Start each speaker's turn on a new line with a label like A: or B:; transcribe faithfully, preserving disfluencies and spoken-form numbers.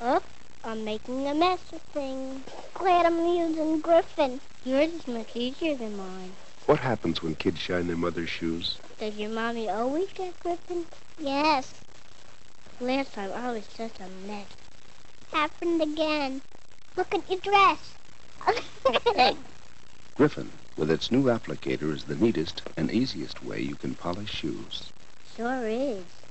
A: Oh, I'm making a mess of things. Glad I'm using Griffin. Yours is much easier than mine.
B: What happens when kids shine their mother's shoes?
A: Does your mommy always get Griffin? Yes. Last time I was such a mess. Happened again. Look at your dress.
B: Griffin, with its new applicator, is the neatest and easiest way you can polish shoes.
A: Sure is.